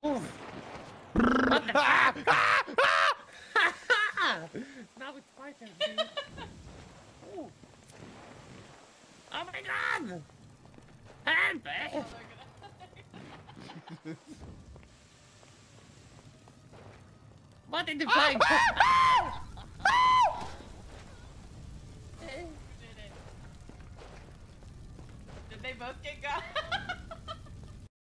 What the fuck? Now it's my turn, dude. Ooh. Oh my god! Help me! What in the fuck? Who did it? Did they both get got?